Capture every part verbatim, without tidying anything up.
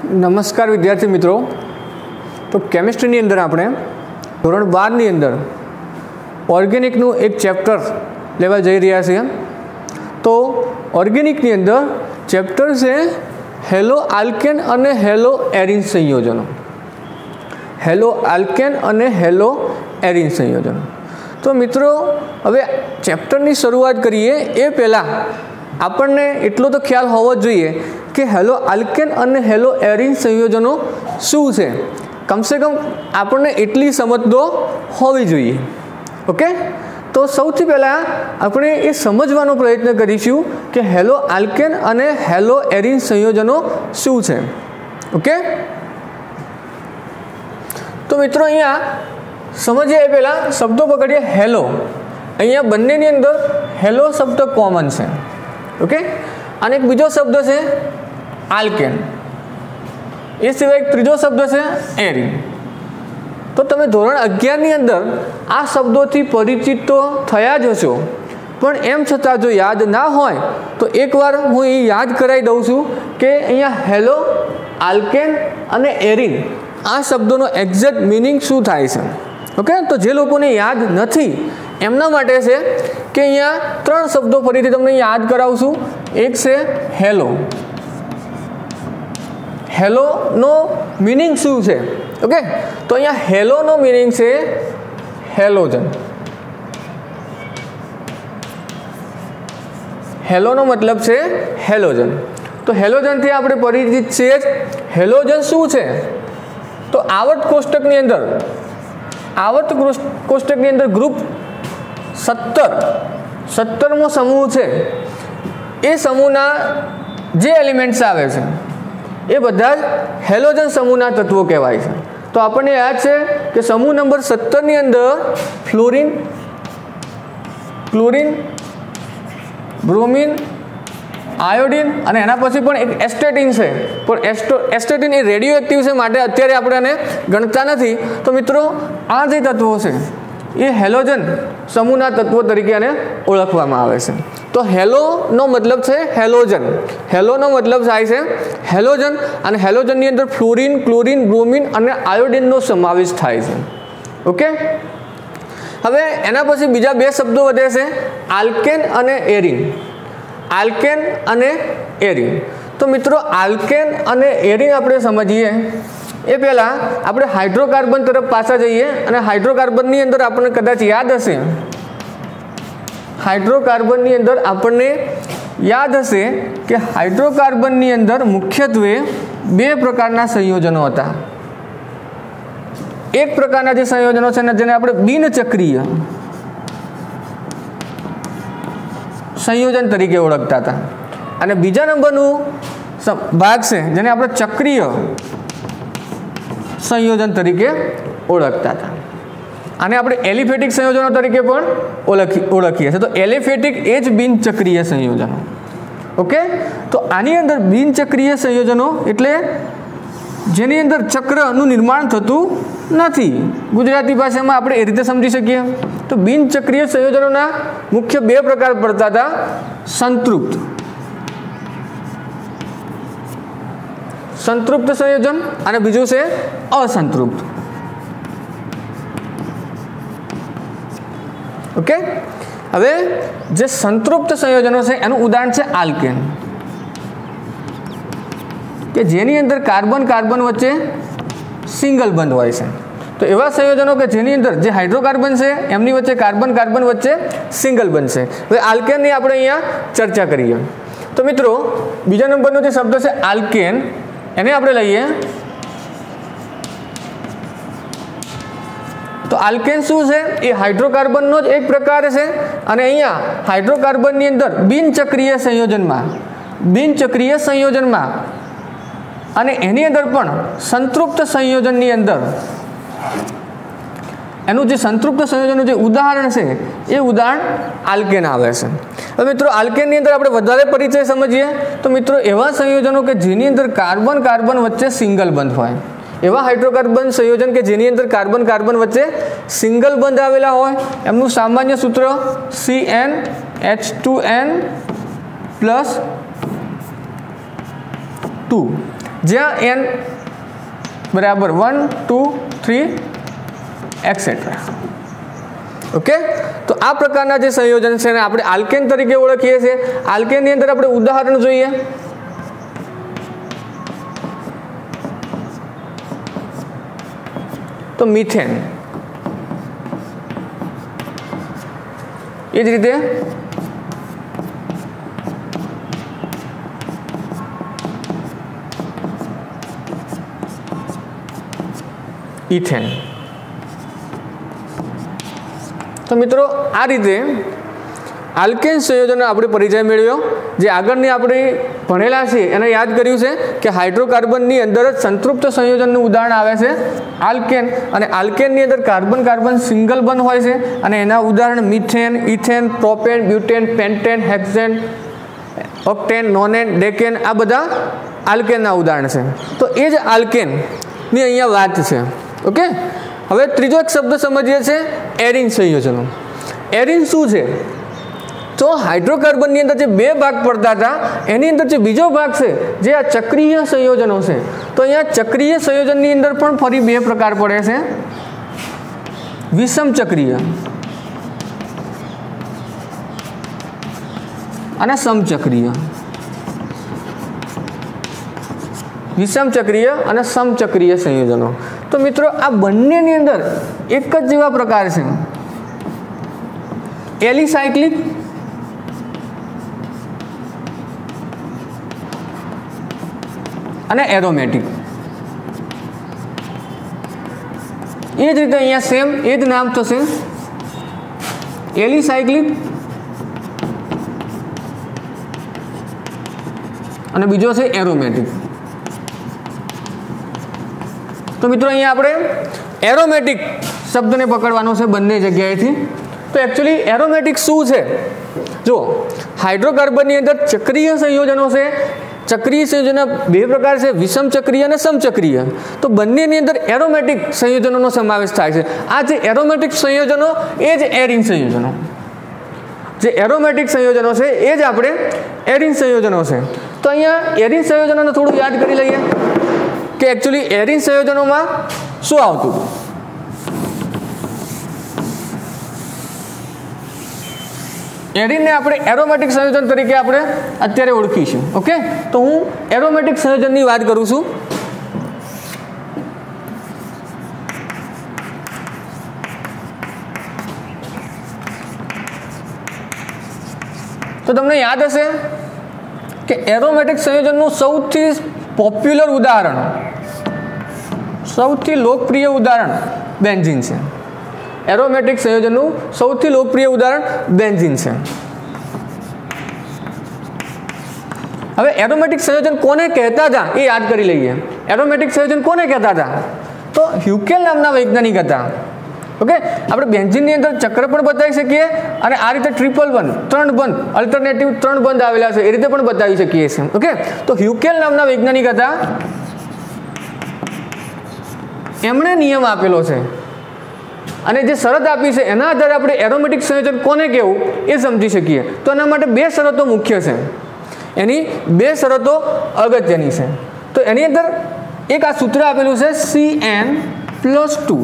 नमस्कार विद्यार्थी मित्रों। तो केमिस्ट्री अंदर आपणे धोरण बार नी अंदर ऑर्गेनिक नु एक चैप्टर लेवा जई रह्या छीए। तो ऑर्गेनिक नी अंदर चैप्टर से हेलो आल्केन अने हेलो एरिन संयोजनों। हेलो आल्केन अने हेलो एरिन संयोजनों। तो मित्रों हवे चैप्टरनी शरूआत करीए ए पहला आपने एटलो तो ख्याल होवो जोईए कि हेलो आल्केन अने हेलो एरिन संयोजनों शुं छे। कम से कम आपने एटली समझ तो होवी जोईए। ओके, तो सौथी पहला आपणे ए समझवानो प्रयत्न करीशुं कि हेलो आल्केन अने हेलो एरिन संयोजनों शुं छे। ओके, तो मित्रों अहींया समझिए ए पहला शब्दों पकड़िए। हेलो अहींया बंनेनी अंदर हेलो शब्द कॉमन छे। ओके, अने एक बीजो शब्द है आल्केन, ए सिवाय एक त्रीजो शब्द है एरिन। तो तमे धोरण अगियार नी अंदर आ शब्दों थी परिचित तो थया ज हशो, पण एम छतां जो याद ना होय तो एक बार हूँ ये याद कराई दऊं छुं कि अहींया हेलो आल्केन अने एरिन आ शब्दों एक्जेक्ट मीनिंग शुं थाय छे। ओके, तो जे लोकोने याद नथी एमना माटे छे कि अहींया त्रण शब्दों फरीथी तमने याद करावुं छुं। एक छे हेलो। हेलो नो मीनिंग शुं छे? ओके, तो अहींया हेलो नो मीनिंग छे हेलोजन। हेलो नो मतलब छे हेलोजन। तो हेलोजन थी आपणे परिचित छे ज। हेलोजन शुं छे? तो आवर्त कोष्टकनी अंदर आवर्त कोष्टकनी अंदर ग्रुप सत्तर सत्तरमो समूह है। ए समूहना जे एलिमेंट्स आवे छे ए बधा हेलोजन समूहना तत्वों कहेवाय छे। तो आपने याद है कि समूह नंबर सत्तर नी अंदर फ्लोरीन, क्लोरीन, ब्रोमीन, आयोडीन और एना पछी पण एक एस्टेटिन है। पर एस्टो एस्टेटिन ए रेडियो एक्टिव है माटे अत्यारे आपणे आने गणता नथी। तो मित्रों आ जे तत्वों है ये हेलोजन समूहना तत्वों तरीके आने ओळखवामां आवे छे। तो हेलो नो मतलब है हेलोजन। हेलो नो मतलब थाय छे हेलोजन और हेलोजन नी अंदर फ्लोरीन, क्लोरीन, ब्रोमीन और आयोडीन नो समावेश थाय छे। ओके, हवे एना पछी बीजा बे शब्दों वधे छे आल्केन अने एरिन। आल्केन अने एरिन। तो मित्रों आल्केन अने एरिन आपणे समझीए ए पहला आपणे हाइड्रोकार्बन तरफ पाछा जईए। अने हाइड्रोकार्बन नी अंदर आपणे कदाच याद हशे हाइड्रोकार्बन नी अंदर आपणे याद हशे कि हाइड्रोकार्बन नी अंदर मुख्यत्वे बे प्रकारना संयोजनों हता। एक प्रकारना जे संयोजनों छे ने जेने आपणे बिनचक्रीय संयोजन तरीके ओळखता था। अने बीजा नंबरनु भाग से जेने आपणे चक्रीय संयोजन तरीके ओळखता था। आने आपणे एलिफेटिक संयोजनों तरीके पण ओळखी ओळखीए छे। तो एलिफेटिक ए ज बिनचक्रीय संयोजनों। ओके, तो आनी अंदर बिनचक्रीय संयोजनों एटले जेनी अंदर चक्रનું निर्माण थતું નથી। गुजराती भाषामां આપણે એ રીતે સમજી શકીએ। तो बिनचक्रीय संयोजनों मुख्य बे प्रकार पड़ता था, संतृप्त संतृप्त संयोजन और बीजू से असंतृप्त। ओके, हवे जे संतृप्त संयोजनों से एनु उदाहरण है आल्केन के जेनी अंदर कार्बन कार्बन वच्चे सिंगल बंध होय छे। तो एवा संयोजनों के जेनी अंदर जे हाइड्रोकार्बन है एमनी वच्चे कार्बन कार्बन वच्चे सिंगल बंध छे। हवे आल्केन नी आपणे अहींया चर्चा करीए। तो मित्रों बीजा नंबरनो जे शब्द है आल्केन एने आपणे लईए। तो आल्केन शुं छे? ए हाइड्रोकार्बन नो ज एक प्रकार है। अने अहींया हाइड्रोकार्बन नी अंदर बिनचक्रीय संयोजन में बिनचक्रीय संयोजन में अने एनी अंदर पण संतृप्त संयोजन नी अंदर एनु जे संतृप्त संयोजन जे उदाहरण है ये उदाहरण आल्केन आवे छे। तो मित्रों आल्केन नी अंदर आपणे वधारे परिचय समझीए। तो मित्रों एवा संयोजनों के जेनी अंदर कार्बन कार्बन वच्चे सिंगल बंध होय, एवा हाइड्रोकार्बन संयोजन के जेनी अंदर कार्बन कार्बन वच्चे सिंगल बंध आवेला होय एमनुं सामान्य सूत्र C N H two N plus two. જ્યાં એન બરાબર one two three etcetera. Okay, તો આ પ્રકારના જે સંયોજન છે એને આપણે આલ્કેન તરીકે ઓળખીએ છીએ. આલ્કેનની અંદર આપણે ઉદાહરણ જોઈએ. તો મિથેન, એ જ રીતે ઇથેન. તો મિત્રો આ રીતે આલ્કેન સંયોજનનો આપણે પરિચય મેળવ્યો. જે આગળની આપણે ભણેલા છે એને યાદ કર્યું છે કે હાઇડ્રોકાર્બનની અંદર જ સંતૃપ્ત સંયોજનનું ઉદાહરણ આવે છે આલ્કેન, અને આલ્કેનની અંદર કાર્બન કાર્બન સિંગલ બંધ હોય છે, અને એના ઉદાહરણ methane, ethane, propane, butane, pentane, hexane, octane, nonane, decane, આ બધા આલ્કેનના ઉદાહરણ છે. તો એ જ આલ્કેનની અહીંયા વાત છે. ઓકે, હવે ત્રીજો એક શબ્દ સમજીએ છે એરિન સંયોજનો. એરિન શું છે? તો હાઇડ્રોકાર્બનની અંદર જે બે ભાગ પડતા હતા એની અંદર જે બીજો ભાગ છે જે આ ચક્રીય સંયોજનો છે. તો અહીંયા ચક્રીય સંયોજનની અંદર પણ ફરી બે પ્રકાર પડે છે, વિષમ ચક્રીય અને સમચક્રીય. વિષમ ચક્રીય અને સમચક્રીય સંયોજનો. તો મિત્રો આ બંનેની અંદર એક જ જેવા પ્રકાર છે, એલિસાયક્લિક અને એરોમેટિક. એ જ રીતે અહીંયા સેમ એ જ નામ થશે, એલિસાયક્લિક અને બીજો છે એરોમેટિક. તો મિત્રો અહીંયા આપણે એરોમેટિક શબ્દને પકડવાનો છે બંને જગ્યાએથી. તો એકચ્યુઅલી એરોમેટિક શું છે? જો હાઇડ્રોકાર્બનની અંદર ચક્રીય સંયોજનો છે. ચક્રીય સંયોજનો બે પ્રકાર છે, વિષમ ચક્રીય અને સમચક્રીય. તો બંનેની અંદર એરોમેટિક સંયોજનોનો સમાવેશ થાય છે. આ જે એરોમેટિક સંયોજનો એ જ એરિન સંયોજનો. જે એરોમેટિક સંયોજનો છે એ જ આપણે એરિન સંયોજનો છે. તો અહીંયા એરિન સંયોજનોને થોડું યાદ કરી લઈએ કે એકચ્યુઅલી એરિન સંયોજનોમાં શું આવતું હતું. એરિનને આપણે એરોમેટિક સંયોજન તરીકે આપણે અત્યારે ઓળખીશું. ઓકે, તો હું એરોમેટિક સંયોજનની વાત કરું છું. તો તમને યાદ હશે કે એરોમેટિક સંયોજનનું સૌથી પોપ્યુલર ઉદાહરણ, સૌથી લોકપ્રિય ઉદાહરણ બેન્ઝીન છે. એરોમેટિક સંયોજનનું સૌથી લોકપ્રિય ઉદાહરણ બેન્ઝીન છે. હવે એરોમેટિક સંયોજન કોને કહેતા હતા એ યાદ કરી લઈએ. એરોમેટિક સંયોજન કોને કહેતા હતા? તો હ્યુકેલ નામના વૈજ્ઞાનિક હતા. ઓકે, આપણે બેન્ઝીનની અંદર ચક્ર પણ બતાવી શકીએ અને આ રીતે ટ્રિપલ બંધ, ત્રણ બંધ, અલ્ટરનેટિવ ત્રણ બંધ આવેલા છે એ રીતે પણ બતાવી શકીએ છીએ. ઓકે, તો હ્યુકેલ નામના વૈજ્ઞાનિક હતા, એમણે નિયમ આપેલો છે અને જે શરત આપી છે એના આધારે આપણે એરોમેટિક સંયોજન કોને કહેવું એ સમજી શકીએ. તો એના માટે બે શરતો મુખ્ય છે, એની બે શરતો અગત્યની છે. તો એની અંદર એક આ સૂત્ર આપેલું છે C N plus two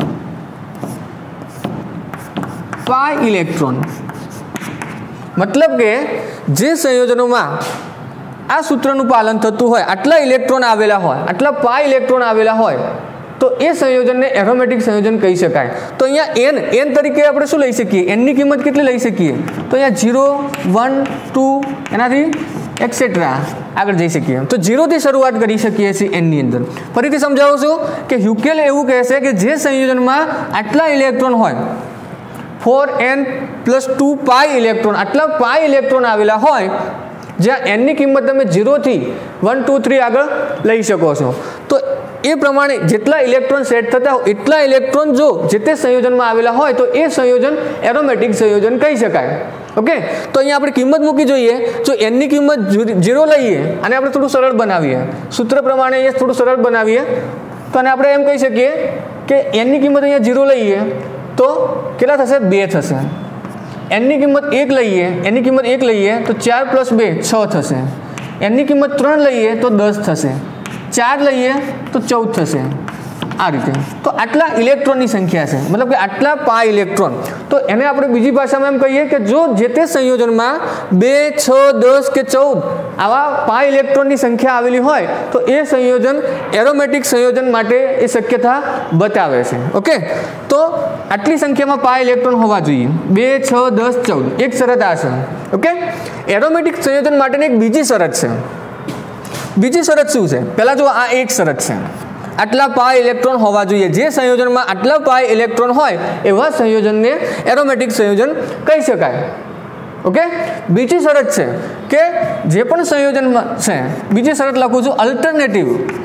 pi electron. મતલબ કે જે સંયોજનોમાં આ સૂત્રનું પાલન થતું હોય, આટલા ઇલેક્ટ્રોન આવેલા હોય, આટલા પાઈ ઇલેક્ટ્રોન આવેલા હોય, તો એ સંયોજનને એરોમેટિક સંયોજન કહી શકાય. તો અહીંયા એન એન તરીકે આપણે શું લઈ શકીએ? એનની કિંમત કેટલી લઈ શકીએ? તો અહીંયા ઝીરો, વન, ટુ, એનાથી એક્સેટ્રા આગળ જઈ શકીએ. તો ઝીરોથી શરૂઆત કરી શકીએ છીએ એનની અંદર. ફરીથી સમજાવું છું કે હ્યુકેલ એવું કહે છે કે જે સંયોજનમાં આટલા ઇલેક્ટ્રોન હોય, four N plus two pi electron, આટલા પાઈ ઇલેક્ટ્રોન આવેલા હોય, જ્યાં એનની કિંમત તમે ઝીરોથી વન ટુ થ્રી આગળ લઈ શકો છો. તો એ પ્રમાણે જેટલા ઇલેક્ટ્રોન સેટ થતા હોય એટલા ઇલેક્ટ્રોન જો જે તે સંયોજનમાં આવેલા હોય તો એ સંયોજન એરોમેટિક સંયોજન કહી શકાય. ઓકે, તો અહીંયા આપણે કિંમત મૂકી જોઈએ. જો એનની કિંમત ઝીરો લઈએ અને આપણે થોડું સરળ બનાવીએ, સૂત્ર પ્રમાણે અહીંયા થોડું સરળ બનાવીએ, તો અને આપણે એમ કહી શકીએ કે એનની કિંમત અહીંયા ઝીરો લઈએ તો કેટલા થશે? બે થશે. એનની કિંમત એક લઈએ એની કિંમત એક લઈએ તો ચાર પ્લસ બે છ થશે. એનની કિંમત ત્રણ લઈએ તો દસ થશે. ચાર લઈએ તો ચૌદ થશે આ રીતે. તો આટલા ઇલેક્ટ્રોનની સંખ્યા છે, મતલબ કે આટલા પાય ઇલેક્ટ્રોન. તો એને આપણે બીજી ભાષામાં એમ કહીએ કે જો જે તે સંયોજનમાં બે છ દસ કે ચૌદ આવા પાય ઇલેક્ટ્રોનની સંખ્યા આવેલી હોય તો એ સંયોજન એરોમેટિક સંયોજન માટે એ શક્યતા બતાવે છે. ઓકે, તો આટલી સંખ્યામાં પાય ઇલેક્ટ્રોન હોવા જોઈએ, બે છ દસ ચૌદ. એક શરત આ છે. ઓકે, એરોમેટિક સંયોજન માટેની એક બીજી શરત છે. બીજી શરત શું છે? પહેલા જો આ એક શરત છે, આટલા પાય ઇલેક્ટ્રોન હોવા જોઈએ. જે સંયોજનમાં આટલા પાય ઇલેક્ટ્રોન હોય એવા સંયોજનને એરોમેટિક સંયોજન કહી શકાય. ઓકે, બીજી શરત છે કે જે પણ સંયોજનમાં છે, બીજી શરત લખું છું, અલ્ટરનેટિવ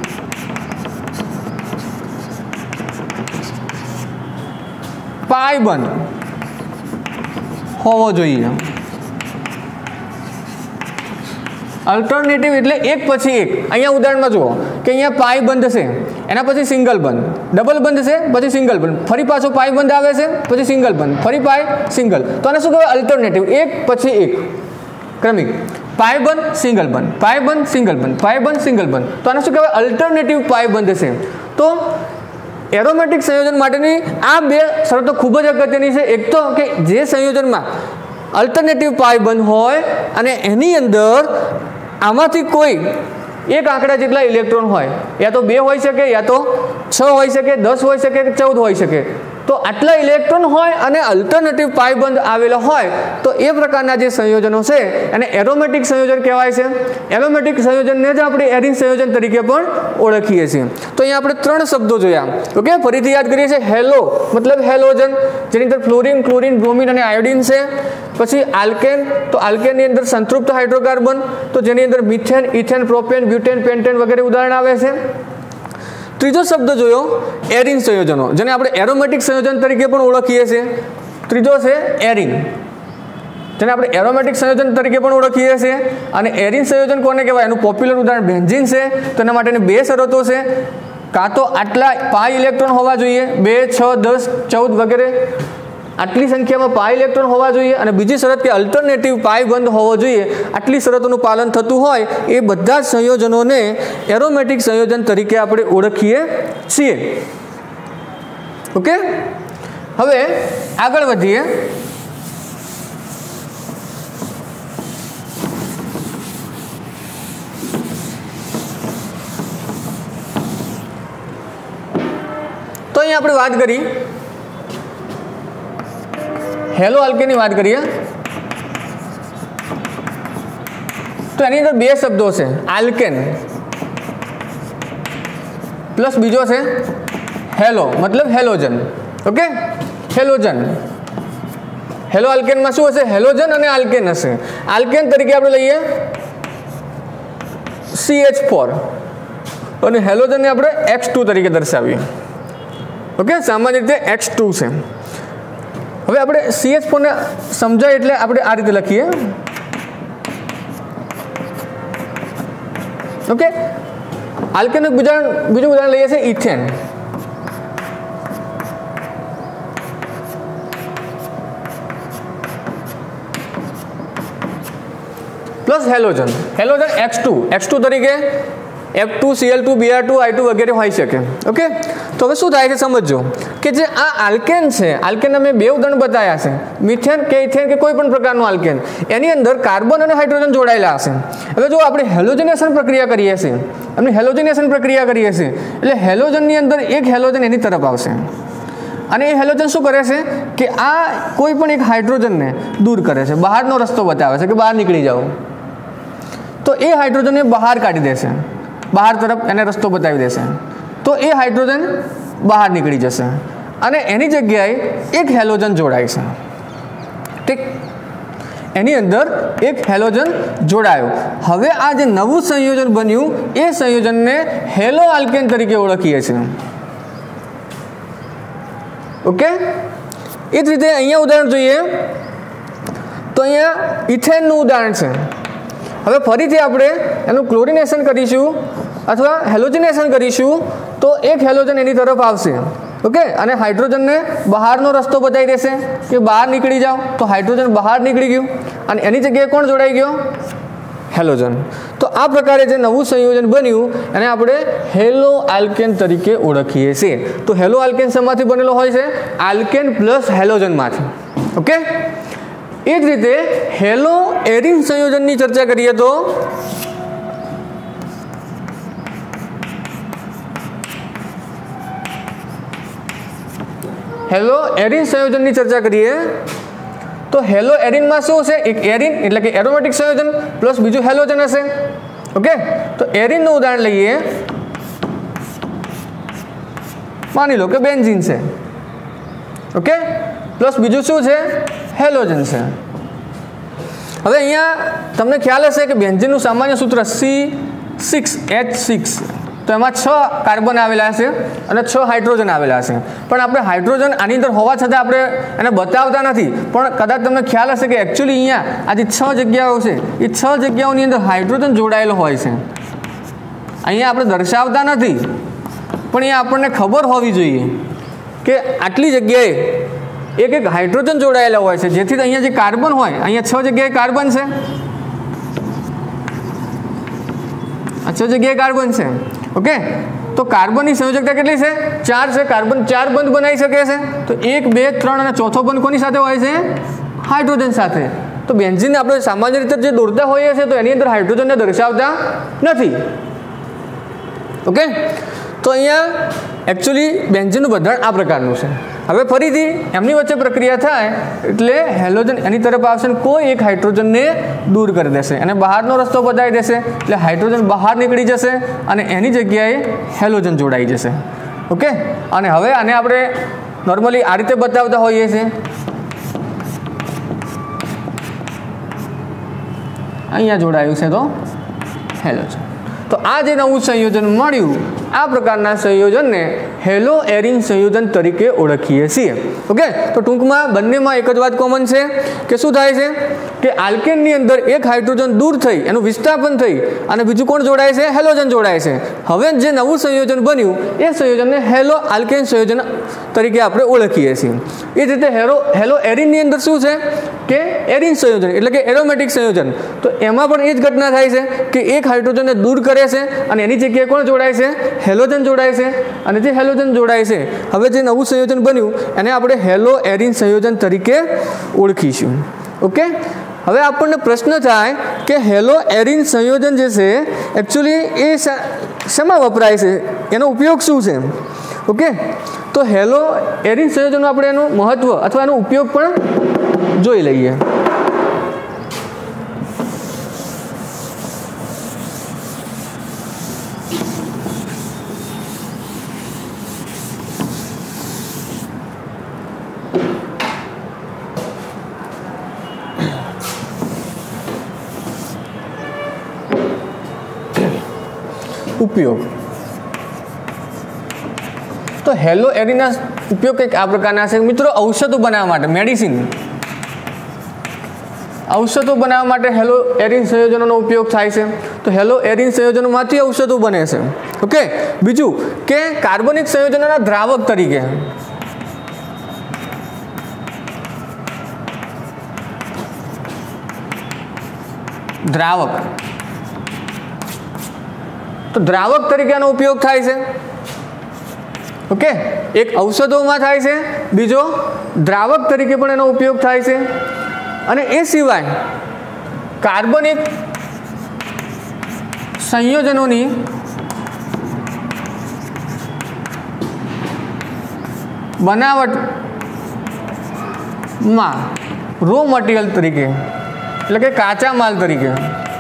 પાય બંધ હોવો જોઈએ. અલ્ટરનેટિવ એટલે એક પછી એક. અહીંયા ઉદાહરણમાં જુઓ કે અહીંયા પાય બંધ છે, એના પછી સિંગલ બંધ, ડબલ બંધ છે, પછી સિંગલ બંધ, ફરી પાછો પાય બંધ આવે છે, પછી સિંગલ બંધ, ફરી પાય સિંગલ. તો આને શું કહેવાય? અલ્ટરનેટિવ, એક પછી એક ક્રમિક. પાય બંધ સિંગલ બંધ, પાય બંધ સિંગલ બંધ, પાય બંધ સિંગલ બંધ. તો આને શું કહેવાય? અલ્ટરનેટિવ પાય બંધ છે. તો એરોમેટિક સંયોજન માટેની આ બે શરતો ખૂબ જ અગત્યની છે. એક તો કે જે સંયોજનમાં અલ્ટરનેટિવ પાય બંધ હોય અને એની અંદર આમાંથી કોઈ એક આંકડા જેટલા ઇલેક્ટ્રોન હોય, યા તો બે હોઈ શકે, યા તો છ હોઈ શકે, દસ હોઈ શકે, ચૌદ હોઈ શકે. તો આટલા ઇલેક્ટ્રોન હોય અને અલ્ટરનેટિવ પાય બંધ આવેલો હોય તો એ પ્રકારના જે સંયોજનો છે એને એરોમેટિક સંયોજન કહેવાય છે. એરોમેટિક સંયોજનને જ આપણે એરિન સંયોજન તરીકે પણ ઓળખીએ છીએ. તો અહીંયા આપણે ત્રણ શબ્દો જોયા. ઓકે, ફરીથી યાદ કરીએ છીએ. હેલો મતલબ હેલોજન, જેની અંદર ફ્લોરિન, ક્લોરિન, બ્રોમિન અને આયોડિન છે. પછી આલ્કેન, તો આલ્કેનની અંદર સંતૃપ્ત હાઇડ્રોકાર્બન, તો જેની અંદર methane, ethane, propane, butane, pentane વગેરે ઉદાહરણ આવે છે. ત્રીજો શબ્દ જોયો એરિન સંયોજનો, જેને આપણે એરોમેટિક સંયોજન તરીકે પણ ઓળખીએ છીએ. ત્રીજો છે એરિન, જેને આપણે એરોમેટિક સંયોજન તરીકે પણ ઓળખીએ છીએ. અને એરિન સંયોજન કોને કહેવાય? એનું પોપ્યુલર ઉદાહરણ બેન્ઝીન છે. તો એના માટેની બે શરતો છે. કાં તો આટલા પાય ઇલેક્ટ્રોન હોવા જોઈએ, બે છ દસ ચૌદ વગેરે આટલી સંખ્યામાં પાય ઇલેક્ટ્રોન હોવા જોઈએ, અને બીજી શરત કે અલ્ટરનેટિવ પાય બંધ હોવો જોઈએ. આટલી શરતોનું પાલન થતું હોય એ બધા જ સંયોજનોને એરોમેટિક સંયોજન તરીકે આપણે ઓળખીએ છીએ. ઓકે, હવે આગળ વધીએ. તો અહીંયા આપણે વાત કરી હેલો આલ્કેનની વાત કરીએ તો એની અંદર બે શબ્દો છે, આલ્કેન પ્લસ બીજો છે હેલો મતલબ હેલોજન. Okay, halogen. હેલો આલ્કેનમાં શું હશે? હેલોજન અને આલ્કેન હશે. આલ્કેન તરીકે આપણે લઈએ સી એચ ફોર અને હેલોજનને આપણે એક્સ ટુ તરીકે દર્શાવીએ. ઓકે, સામાન્ય રીતે એક્સ ટુ છે. હવે આપણે સી એચ ફોર ને સમજાય એટલે આપણે આ રીતે લખીએ. ઓકે, આલ્કેનનું બીજા બીજું ઉદાહરણ લઈએ છીએ ethane. Plus halogen. Halogen X two X two તરીકે F two C L two B R two I two વગેરે હોઈ શકે. ઓકે, તો હવે શું થાય છે સમજો કે જે આ આલ્કેન છે, આલ્કેનના મેં બે ઉદાહરણ બતાવ્યા છે, મિથેન કે ઇથેન કે કોઈ પણ પ્રકારનું આલ્કેન, એની અંદર કાર્બન અને હાઇડ્રોજન જોડાયેલા હશે. હવે જો આપણે હેલોજનેશન પ્રક્રિયા કરીએ છીએ, અમે હેલોજનેશન પ્રક્રિયા કરીએ છીએ એટલે હેલોજનની અંદર એક હેલોજન એની તરફ આવશે અને એ હેલોજન શું કરે છે કે આ કોઈ પણ એક હાઇડ્રોજનને દૂર કરે છે, બહારનો રસ્તો બતાવે છે કે બહાર નીકળી જાઓ. તો એ હાઇડ્રોજનને બહાર કાઢી દેશે, બહાર તરફ એને રસ્તો બતાવી દેશે. તો એ હાઇડ્રોજન બહાર નીકળી જશે અને એની જગ્યાએ એક હેલોજન જોડાય છે. ઠીક, એની અંદર એક હેલોજન જોડાયો. હવે આ જે નવું સંયોજન બન્યું એ સંયોજનને હેલો આલ્કેન તરીકે ઓળખીએ છીએ. ઓકે, એ જ રીતે અહીંયા ઉદાહરણ જોઈએ તો અહીંયા ઇથેનનું ઉદાહરણ છે. હવે ફરીથી આપણે એનું ક્લોરિનેશન કરીશું અથવા હેલોજનેશન કરીશું તો એક હેલોજન એની તરફ આવશે. ઓકે, અને હાઇડ્રોજનને બહારનો રસ્તો બતાવી દેશે કે બહાર નીકળી જાઓ. તો હાઇડ્રોજન બહાર નીકળી ગયું અને એની જગ્યાએ કોણ જોડાઈ ગયો? હેલોજન. તો तो आ प्रकारे जे नवुं संयोजन बन्युं एने आपणे हेलो आल्केन तरीके ओळखीए छीए। तो हेलो आल्केन शेमांथी बनेलो होय छे? आल्केन प्लस हेलोजन मांथी। ओके, ए ज रीते हेलो एरिन संयोजननी चर्चा करीए तो हेलो एरिन संयोजन की चर्चा करिए तो हेलो एरिन में शू है? एक एरिन एटले के एरोमेटिक संयोजन प्लस बीजू हेलोजन हशे। ओके, तो एरिन नु उदाहरण लईए, मानी लो कि बेंजीन से। ओके, प्लस बीजू शू है? हेलोजन से। हवे अहींया तमने ख्याल हशे कि बेंजीन नु सामान्य सूत्र सी सिक्स एच सिक्स, तो एमां छ कार्बन आवेला हशे अने छ हाइड्रोजन आवेला हशे। पण आपणे हाइड्रोजन आनी अंदर होवा छतां आपणे एने बतावता नथी, पण कदाच तमने ख्याल हशे कि एक्चुअली अहींया आ जे छ जग्याओ छे ए छ जग्याओनी अंदर हाइड्रोजन जोडायेलो होय छे। अहींया आपणे दर्शावता नथी, पण अहींया आपणने खबर होवी जोईए कि आटली जग्याए एक एक हाइड्रोजन जोडायेला होय छे, जेथी अहींया जे कार्बन होय, अहींया छ जग्याए कार्बन छे, आ छ जग्याए कार्बन छे। ओके, तो कार्बन की संयोजकता केटली छे? चार छे। कार्बन चार बंध बनावी शके छे, तो एक बे त्रण अने चौथो बंध कोनी साथे होय छे? हाइड्रोजन साथे। तो बेंजीन आपणे सामान्य रीते जे दौरता होईए छे तो एनी अंदर हाइड्रोजन ने दर्शावता नथी। ओके, तो अहींया एक्चुअली बेंजीननुं बंधारण आ प्रकारनुं छे। हवे फरीथी एमनी वच्चे प्रक्रिया थाय एटले हेलोजन एनी तरफ आवशे ने कोई एक हाइड्रोजन ने दूर कर देशे अने बहारनो रस्तो बतावी देशे, एटले हाइड्रोजन बहार निकળી जशे अने एनी जग्याए हेलोजन जोडाई जशे। ओके, अने हवे आने आपणे नॉर्मली आ रीते बतावता होईए छे। अहींया जोडायुं छे तो हेलोजन। तो आ जे नवुं संयोजन मळ्युं आ प्रकारना संयोजन ने हेलो एरिन संयोजन तरीके ओळखीए छीए। ओके, तो टूंकमां बंनेमां एक ज वात कॉमन छे कि शुं थाय छे कि आल्केननी अंदर एक हाइड्रोजन दूर थई एनुं विस्थापन थई अने बीजुं कोण जोडाय छे? हेलोजन जोडाय छे। हवे जे नवुं संयोजन बन्युं ए संयोजनने हेलो आल्केन संयोजन तरीके आपणे ओळखीए छीए। ए ज रीते हेलो हेलो एरिननी अंदर शुं छे कि एरिन संयोजन एटले के एरोमेटिक संयोजन, तो एमां पण ए ज घटना थाय छे कि एक हाइड्रोजनने दूर करे छे अने एनी जग्याए कोण जोडाय छे? हेलोजन जोडाय छे। अने जे हेलोजन जोडाय छे, हवे जे नवुं संयोजन बन्युं एने आपणे हेलो एरिन संयोजन तरीके ओळखीशुं। ओके, हवे आपणने प्रश्न थाय कि हेलो एरिन संयोजन जे छे एक्चुअली ए शेमां वपराय छे, एनो उपयोग शुं छे? ओके, तो हेलो एरिन संयोजननुं आपणे एनुं महत्व अथवा एनो उपयोग पण जोई लईए। उपयोग तो हेलो एरिना उपयोग कंईक आ प्रकारना छे मित्रों। औषधो बनाववा माटे, मेडिसिन औषधो बनाववा माटे हेलो एरिन संयोजनोनो उपयोग थाय छे। तो हेलो एरिन संयोजनोमांथी औषधो बने छे। ओके, बीजुं के कार्बनिक संयोजनोना द्रावक तरीके द्रावक तो द्रावक तरीकेनो उपयोग थाय छे। ओके, एक औषधोमां थाय छे, बीजो द्रावक तरीके पण एनो उपयोग थाय छे। अने ए सिवाय कार्बनिक संयोजनोनी बनावट मां रो मटीरियल तरीके एटले के काचा माल तरीके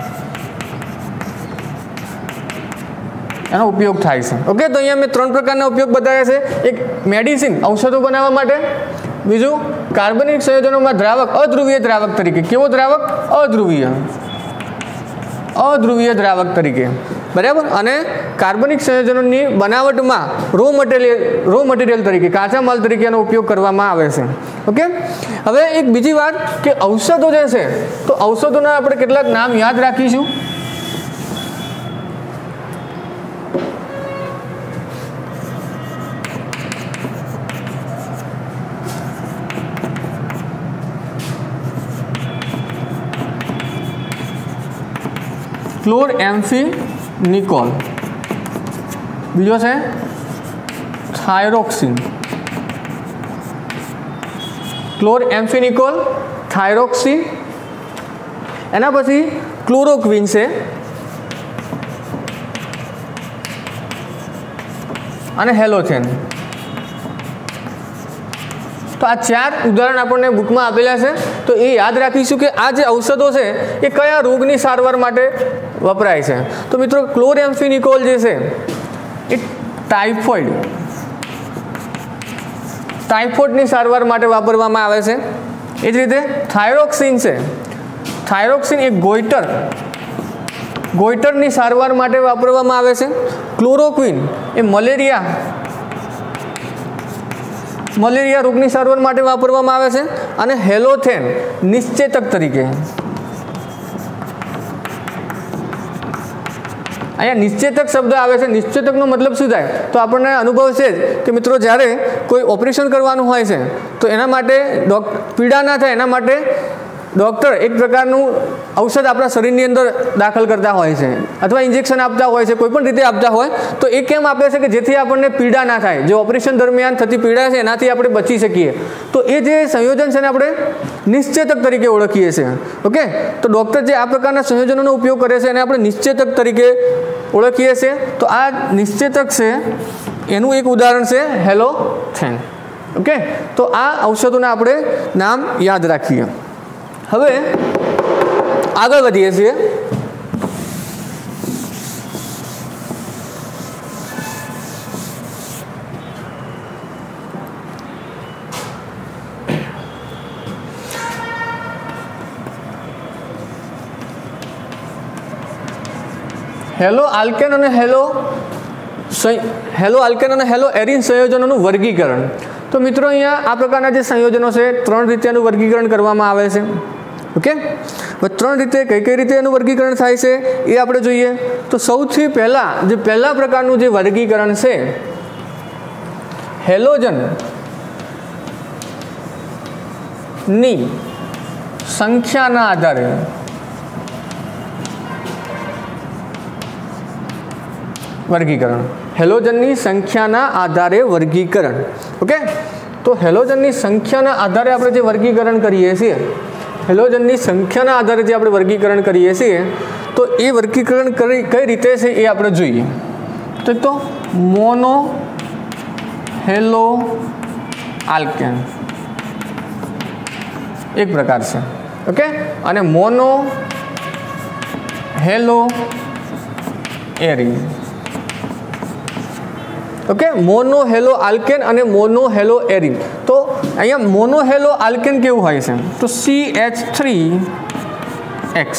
एनो उपयोग थाय छे। ओके, तो अहींया मैं त्रण प्रकारना उपयोग बताव्या छे। एक मेडिसिन औषधो बनाववा माटे, बीजुं कार्बनिक संयोजनोमां द्रावक अध्रुवीय द्रावक तरीके। केवो द्रावक? अध्रुवीय अध्रुवीय द्रावक तरीके, बराबर। अने कार्बनिक संयोजनोनी बनावटमां रो मटीरियल रो मटीरियल तरीके काचा माल तरीके एनो उपयोग करवामां आवे छे। ओके, हवे एक बीजी वात कि औषधो जे छे तो औषधोना आपणे केटलाक नाम याद राखीशुं। ક્લોરએમ્ફિનિકોલ, બીજો છે થાઇરોક્સિન, ક્લોરએમ્ફિનિકોલ, થાઇરોક્સિન, એના પછી ક્લોરોક્વિન છે અને હેલોથેન. તો આ ચાર ઉદાહરણ આપણને બુકમાં આપેલા છે. તો એ યાદ રાખીશું કે આ જે ઔષધો છે એ કયા રોગની સારવાર માટે વપરાય છે. તો મિત્રો ક્લોરએમ્ફિનિકોલ જે છે એ ટાઇફોઇડ ટાઇફોઇડની સારવાર માટે વાપરવામાં આવે છે. એ જ રીતે થાઇરોક્સિન છે, થાઇરોક્સિન એ ગોઈટર ગોઈટરની સારવાર માટે વાપરવામાં આવે છે. ક્લોરોક્વિન એ મલેરિયા મલેરિયા રોગની સારવાર માટે વાપરવામાં આવે છે. અને હેલોથેન નિશ્ચેતક તરીકે. અહીંયા નિશ્ચેતક શબ્દ આવે છે. નિશ્ચેતકનો મતલબ શું થાય? તો આપણને અનુભવ છે જ કે મિત્રો જ્યારે કોઈ ઓપરેશન કરવાનું હોય છે તો એના માટે પીડા ના થાય એના માટે ડૉક્ટર એક પ્રકારનું ઔષધ આપણા શરીરની અંદર દાખલ કરતા હોય છે અથવા ઇન્જેક્શન આપતા હોય છે, કોઈ પણ રીતે આપતા હોય. તો એ કેમ આપે છે કે જેથી આપણને પીડા ના થાય, જે ઓપરેશન દરમિયાન થતી પીડા છે એનાથી આપણે બચી શકીએ. તો એ જે સંયોજન છે ને આપણે નિશ્ચેતક તરીકે ઓળખીએ છીએ. ઓકે, તો ડૉક્ટર જે આ પ્રકારના સંયોજનોનો ઉપયોગ કરે છે એને આપણે નિશ્ચેતક તરીકે ઓળખીએ છીએ. તો આ નિશ્ચેતક છે એનું એક ઉદાહરણ છે હેલોથેન. ઓકે, તો આ ઔષધોના આપણે નામ યાદ રાખીએ. હવે આગળ વધીએ છીએ. હેલો આલ્કેન અને હેલો હેલો આલ્કેન અને હેલો એરિન સંયોજનોનું વર્ગીકરણ. તો મિત્રો અહીંયા આ પ્રકારના જે સંયોજનો છે ત્રણ રીતે એનું વર્ગીકરણ કરવામાં આવે છે. ઓકે, ત્રણ રીતે કઈ કઈ રીતે એનું વર્ગીકરણ થાય છે એ આપણે જોઈએ. તો સૌથી પહેલાં જે પહેલા પ્રકારનું જે વર્ગીકરણ છે હેલોજન ની સંખ્યાના આધારે વર્ગીકરણ. હેલોજનની સંખ્યાના આધારે વર્ગીકરણ. ઓકે, તો હેલોજનની સંખ્યાના આધારે આપણે જે વર્ગીકરણ કરીએ છીએ હેલોજનની સંખ્યાના આધારે જે આપણે વર્ગીકરણ કરીએ છીએ તો એ વર્ગીકરણ કરી કઈ રીતે છે એ આપણે જોઈએ. તો તો મોનો હેલો આલ્કેન એક પ્રકાર છે. ઓકે, અને mono halo arene. Okay, mono halo alkane અને મોનો હેલો એરિન. તો અહીંયા મોનો હેલો આલ્કેન કેવું હોય છે? તો સી એચ થ્રી એક્સ.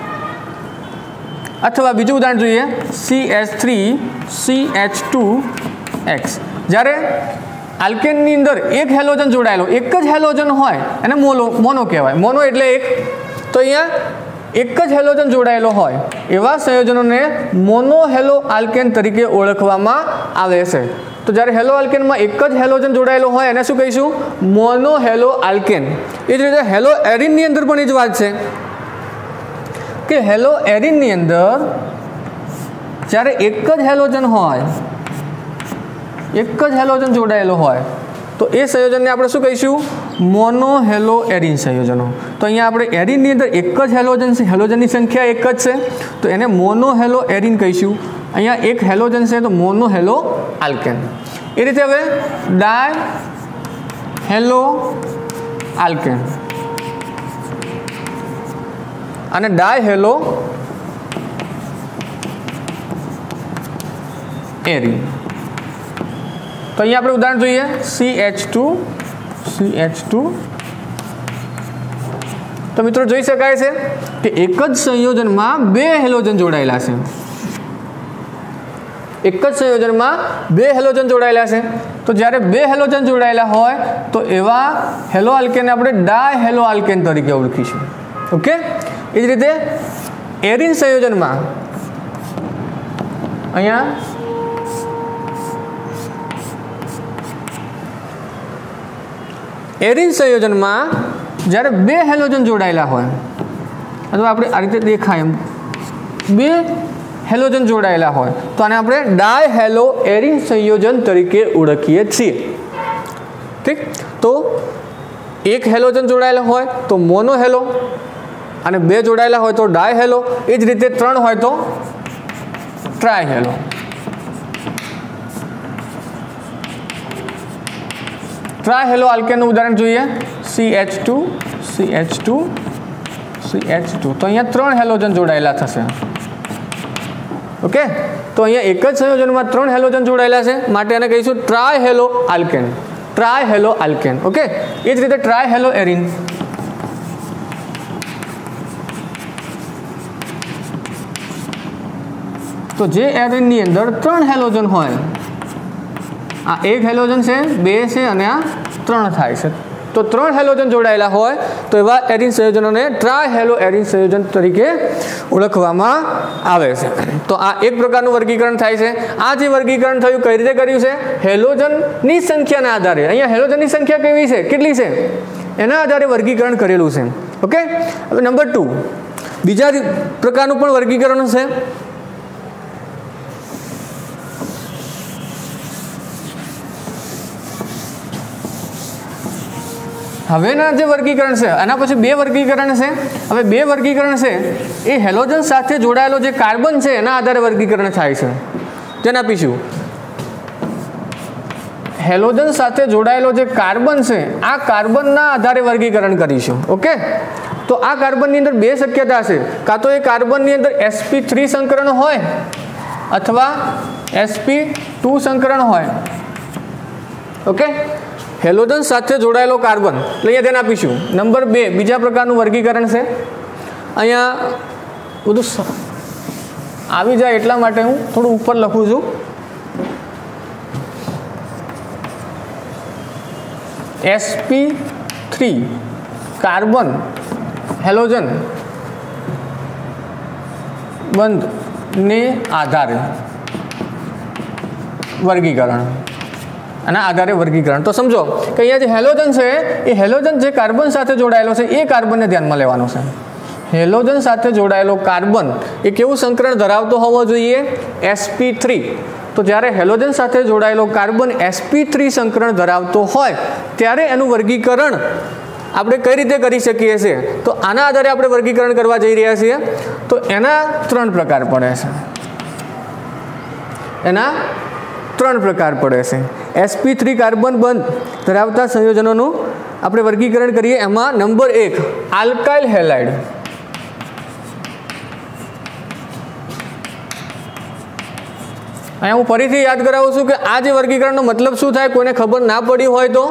અથવા બીજું ઉદાહરણ જોઈએ C H three C H two X. જ્યારે આલ્કેનની અંદર એક હેલોજન જોડાયેલો એક જ હેલોજન હોય એને મોનો મોનો કહેવાય. મોનો એટલે એક. તો અહીંયા એક જ હેલોજન જોડાયેલો હોય એવા સંયોજનોને મોનો હેલો આલ્કેન તરીકે ઓળખવામાં આવે છે. તો જ્યારે હેલો આલ્કેનમાં એક જ હેલોજન જોડાયેલો હોય એને શું કહીશું? Mono halo alkane. એ જ રીતે હેલો એરિનની અંદર પણ એ જ વાત છે કે હેલો એરિનની અંદર જ્યારે એક જ હેલોજન હોય એક જ હેલોજન જોડાયેલો હોય તો એ સંયોજનને આપણે શું કહીશું? મોનો હેલો એરિન સંયોજનો. તો અહીંયા આપણે એરિનની અંદર એક જ હેલોજન છે, હેલોજનની સંખ્યા એક જ છે તો એને મોનો હેલો એરિન કહીશું. અહીંયા એક હેલોજન છે તો મોનો હેલો આલ્કેન. એ રીતે હવે ડાય હેલો આલ્કેન અને ડાય હેલો એરિન. તો અહીંયા આપણે ઉદાહરણ જોઈએ C H two C H two. તો મિત્રો જોઈ શકાય છે કે એક જ સંયોજનમાં બે હેલોજન જોડાયેલા છે. એક જ સંયોજનમાં બે હેલોજન જોડાયેલા છે. તો જ્યારે બે હેલોજન જોડાયેલા હોય તો એવા હેલો આલ્કેન આપણે ડાય હેલો આલ્કેન તરીકે ઓળખીશું. ઓકે, એ જ રીતે એરિન સંયોજનમાં અહીંયા એરિન સંયોજનમાં જ્યારે બે હેલોજન જોડાયેલા હોય અથવા આપણે આ રીતે દેખાય એમ બે હેલોજન જોડાયેલા હોય તો આને આપણે ડાયહેલો એરિન સંયોજન તરીકે ઓળખીએ છીએ. ઠીક, તો એક હેલોજન જોડાયેલા હોય તો મોનો હેલો, અને બે જોડાયેલા હોય તો ડાયહેલો, એ જ રીતે ત્રણ હોય તો ટ્રાયહેલો. ટ્રાયહેલો આલ્કેનનું ઉદાહરણ જોઈએ, C H two C H two C H two. તો અહીંયા ત્રણ હેલોજન જોડાયેલા થશે. ઓકે, તો અહીંયા એક જ સંયોજનમાં ત્રણ હેલોજન જોડાયેલા છે માટે એને કહીશું trihalo alkane. Trihalo alkane. Okay, એ જ રીતે ટ્રાયહેલો એરિન. તો જે એરિનની અંદર ત્રણ હેલોજન હોય, આ એક હેલોજન છે, બે છે અને આ ત્રણ થાય છે, તો ત્રણ હેલોજન જોડાયેલા હોય તો એવા એરિન સંયોજનોને ટ્રાયહેલો એરિન સંયોજન તરીકે ઓળખવામાં આવે છે. તો આ એક પ્રકારનું વર્ગીકરણ થાય છે. આ જે વર્ગીકરણ થયું કઈ રીતે કર્યું છે? હેલોજનની સંખ્યાના આધારે. અહીંયા હેલોજનની સંખ્યા કેવી છે, કેટલી છે, એના આધારે વર્ગીકરણ કરેલું છે. ઓકે, હવે નંબર ટુ, બીજા પ્રકારનું પણ વર્ગીકરણ છે. હવેના જે વર્ગીકરણ છે એના પછી બે વર્ગીકરણ છે. હવે બે વર્ગીકરણ છે એ હેલોજન સાથે જોડાયેલો જે કાર્બન છે એના આધારે વર્ગીકરણ થાય છે. જેને આપીશું હેલોજન સાથે જોડાયેલો જે કાર્બન છે આ કાર્બનના આધારે વર્ગીકરણ કરીશું. ઓકે, તો આ કાર્બનની અંદર બે શક્યતા છે, કાં તો એ કાર્બનની અંદર એસપી થ્રી સંકરણ હોય અથવા એસપી ટુ સંકરણ હોય. ઓકે, હેલોજન સાથે જોડાયેલો કાર્બન એટલે અહીંયા ધ્યાન આપીશું. નંબર બે, બીજા પ્રકારનું વર્ગીકરણ છે. અહીંયા બધું આવી જાય એટલા માટે હું થોડું ઉપર લખું છું. એસપી થ્રી કાર્બન હેલોજન બંધને આધારે વર્ગીકરણ. આના આધારે વર્ગીકરણ. તો સમજો કે અહીંયા જે હેલોજન છે એ હેલોજન જે કાર્બન સાથે જોડાયેલો છે એ કાર્બનને ધ્યાનમાં લેવાનો છે. હેલોજન સાથે જોડાયેલો કાર્બન એ કેવું સંકરણ ધરાવતો હોવો જોઈએ? SP three. તો જ્યારે હેલોજન સાથે જોડાયેલો કાર્બન એસપી થ્રી સંકરણ ધરાવતો હોય ત્યારે એનું વર્ગીકરણ આપણે કઈ રીતે કરી શકીએ છીએ? તો આના આધારે આપણે વર્ગીકરણ કરવા જઈ રહ્યા છીએ. તો એના ત્રણ પ્રકાર પડે છે. એના ત્રણ પ્રકાર પડે છે. એસપી થ્રી કાર્બન બંધ ધરાવતા સંયોજનોનું આપણે વર્ગીકરણ કરીએ. એમાં નંબર એક, આલ્કાઇલ હેલાઇડ. અહીંયા હું ફરીથી યાદ કરાવું છું કે આ જે વર્ગીકરણનો મતલબ શું થાય કોઈને ખબર ના પડી હોય તો,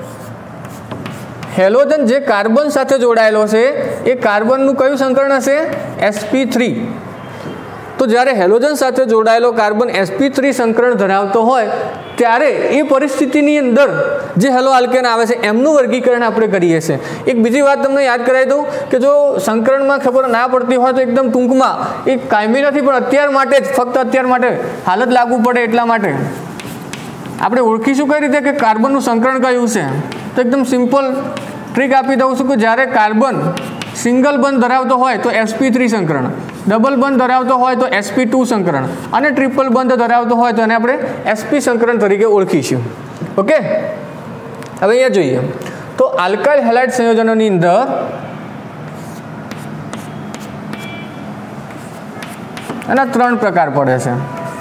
હેલોજન જે કાર્બન સાથે જોડાયેલો છે એ કાર્બનનું કયું સંકરણ હશે? SP three. તો જ્યારે હેલોજન સાથે જોડાયેલો કાર્બન એસપી થ્રી સંકરણ ધરાવતો હોય ત્યારે એ પરિસ્થિતિની અંદર જે હેલો આલ્કેન આવે છે એમનું વર્ગીકરણ આપણે કરીએ છીએ. એક બીજી વાત તમને યાદ કરાવી દઉં કે જો સંકરણમાં ખબર ના પડતી હોય તો એકદમ ટૂંકમાં, એ કાયમી નથી પણ અત્યાર માટે જ, ફક્ત અત્યાર માટે હાલત લાગુ પડે એટલા માટે આપણે ઓળખીશું કઈ રીતે કે કાર્બનનું સંકરણ કયું છે. તો એકદમ સિમ્પલ ટ્રીક આપી દઉં છું કે જ્યારે કાર્બન સિંગલ બંધ ધરાવતો હોય તો એસપી થ્રી સંકરણ, ડબલ બંધ ધરાવતો હોય તો એસપી ટુ સંકરણ, અને ટ્રિપલ બંધ ધરાવતો હોય તો એને આપણે એસપી સંકરણ તરીકે ઓળખીશું. ઓકે, હવે અહીંયા જોઈએ તો આલ્કાઇલ હેલાઇડ સંયોજનોની અંદર એના ત્રણ પ્રકાર પડે છે.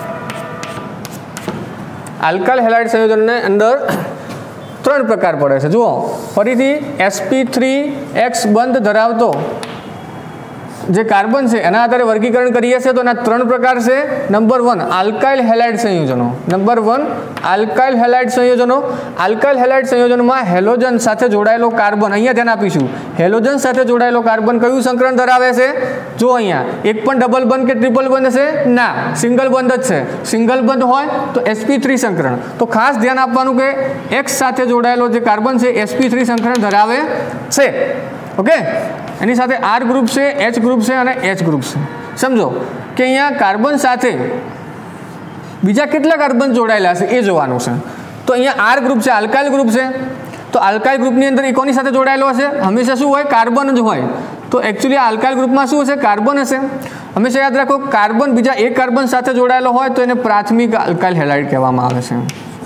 આલ્કાઇલ હેલાઇડ સંયોજનની અંદર ત્રણ પ્રકાર પડે છે. જુઓ ફરીથી, એસપી થ્રી એક્સ બંધ ધરાવતો જે કાર્બન છે એના આધારે વર્ગીકરણ કરીએ છીએ તો એના ત્રણ પ્રકાર છે. નંબર વન, આલ્કાઇલ હેલાઇડ સંયોજનો. નંબર વન આલ્કાઇલ હેલાઇડ સંયોજનો. આલ્કાઇલ હેલાઇડ સંયોજનમાં હેલોજન સાથે જોડાયેલો કાર્બન, અહીંયા ધ્યાન આપીશું, હેલોજન સાથે જોડાયેલો કાર્બન કયું સંકરણ ધરાવે છે? જો અહીંયા એક પણ ડબલ બંધ કે ટ્રિપલ બંધ છે? ના, સિંગલ બંધ જ છે. સિંગલ બંધ હોય તો એસપી થ્રી સંકરણ. તો ખાસ ધ્યાન આપવાનું કે એક્સ સાથે જોડાયેલો જે કાર્બન છે એસપી થ્રી સંકરણ ધરાવે છે. ઓકે, એની સાથે આર ગ્રુપ છે, એચ ગ્રુપ છે અને એચ ગ્રુપ છે. સમજો કે અહીંયા કાર્બન સાથે બીજા કેટલા કાર્બન જોડાયેલા છે એ જોવાનું છે. તો અહીંયા આર ગ્રુપ છે, આલ્કાઇલ ગ્રુપ છે. તો આલ્કાઇલ ગ્રુપની અંદર એ કોની સાથે જોડાયેલો હશે? હંમેશા શું હોય? કાર્બન જ હોય. તો એકચ્યુઅલી આ આલ્કાઇલ ગ્રુપમાં શું હશે? કાર્બન હશે. હંમેશા યાદ રાખો, કાર્બન બીજા એક કાર્બન સાથે જોડાયેલો હોય તો એને પ્રાથમિક આલ્કાઇલ હેલાઇડ કહેવામાં આવે છે.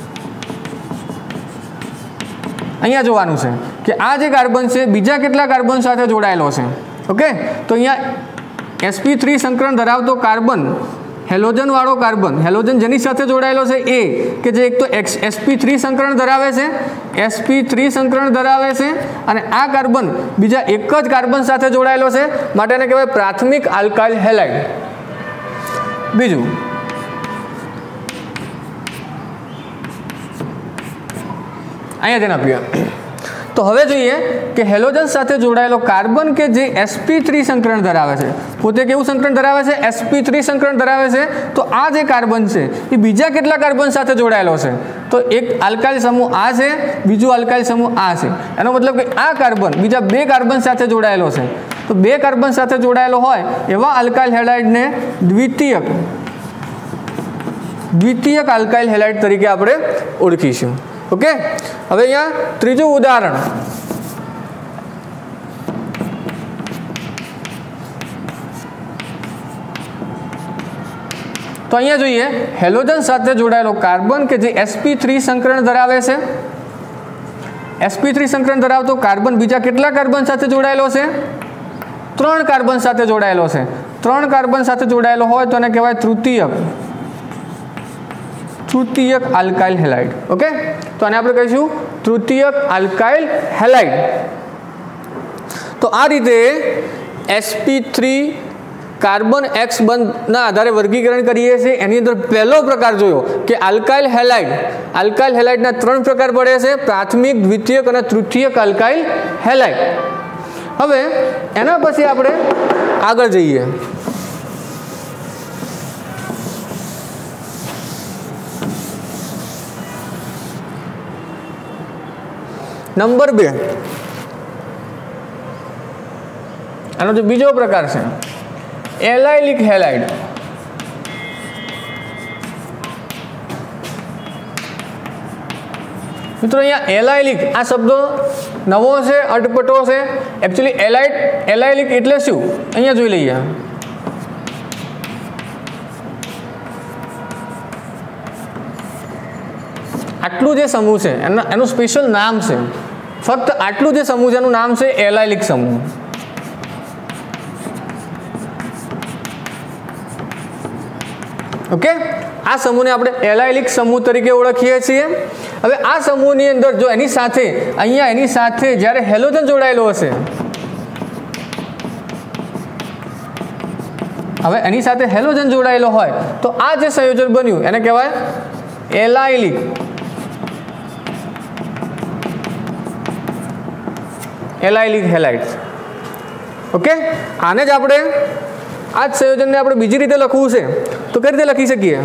અહીંયા જોવાનું છે કે આ જે કાર્બન છે બીજા કેટલા કાર્બન સાથે જોડાયેલો છે. ઓકે, તો અહીંયા એસ પી થ્રી સંકરણ ધરાવતો કાર્બન, હેલોજન વાળો કાર્બન, હેલોજન જેની સાથે જોડાયેલો છે એ કે જે એક તો એસ પી થ્રી સંકરણ ધરાવે છે, એસ પી થ્રી સંકરણ ધરાવે છે, અને આ કાર્બન બીજા એક જ કાર્બન સાથે જોડાયેલો છે, માટે એને કહેવાય પ્રાથમિક આલ્કાઇલ હેલાઇડ. બીજું, અહીંયા ધ્યાન આપીએ. તો હવે જોઈએ કે હેલોજન સાથે જોડાયેલો કાર્બન કે જે એસ પી થ્રી સંકરણ ધરાવે છે, પોતે કેવું સંકરણ ધરાવે છે? એસ પી થ્રી સંકરણ ધરાવે છે. તો આ જે કાર્બન છે એ બીજા કેટલા કાર્બન સાથે જોડાયેલો છે? તો એક આલ્કાઇલ સમૂહ આ છે, બીજું આલ્કાઇલ સમૂહ આ છે. એનો મતલબ કે આ કાર્બન બીજા બે કાર્બન સાથે જોડાયેલો છે. તો બે કાર્બન સાથે જોડાયેલો હોય એવા આલ્કાઇલ હેલાઇડને દ્વિતીયક દ્વિતીયક આલ્કાઇલ હેલાઇડ તરીકે આપણે ઓળખીશું. ઓકે, હવે અહીંયા ત્રીજું ઉદાહરણ. તો અહીંયા જોઈએ હેલોજન સાથે જોડાયેલો કાર્બન કે જે એસ પી થ્રી સંકરણ ધરાવે છે. એસ પી થ્રી સંકરણ ધરાવતો કાર્બન બીજા કેટલા કાર્બન સાથે જોડાયેલો છે? ત્રણ કાર્બન સાથે જોડાયેલો છે. ત્રણ કાર્બન સાથે જોડાયેલો હોય તો એને કહેવાય તૃતીયક તૃતીયક આલ્કાઇલ હેલાઇડ. ઓકે, તો આને આપણે કહીશું તૃતીયક આલ્કાઇલ હેલાઇડ. તો આ રીતે S P three carbon X બંધના આધારે વર્ગીકરણ કરીએ છીએ. એની અંદર પહેલો પ્રકાર જોયો કે આલ્કાઇલ હેલાઇડ. આલ્કાઇલ હેલાઇડના ત્રણ પ્રકાર પડે છે: પ્રાથમિક, દ્વિતીયક અને તૃતીયક આલ્કાઇલ હેલાઇડ. હવે એના પછી આપણે આગળ જઈએ. નંબર બે, આનો જે બીજો પ્રકાર છે એલાઇલિક હેલાઇડ. મિત્રો અહીંયા એલાઇલિક આ શબ્દ નવો છે, અટપટો છે. એકચ્યુઅલી એલાઇડ એલાઇલિક એટલે શું અહીંયા જોઈ લઈએ. આટલું જે સમૂહ છે એનું એનું સ્પેશિયલ નામ છે. ફક્ત આટલું જે સમૂહ છે એનું નામ છે એલાઇલિક સમૂહ. ઓકે, આ સમૂહને આપણે એલાઇલિક સમૂહ તરીકે ઓળખીએ છીએ. હવે આ સમૂહની અંદર જો એની સાથે અહીંયા એની સાથે જ્યારે હેલોજન જોડાયેલો હશે, હવે એની સાથે હેલોજન જોડાયેલો હોય તો આ જે સંયોજન બન્યું એને કહેવાય એલાઇલિક એલાઇલિક હેલાઇડ. ઓકે, આને જ આપણે આ જ સંયોજનને આપણે બીજી રીતે લખવું છે તો કઈ રીતે લખી શકીએ?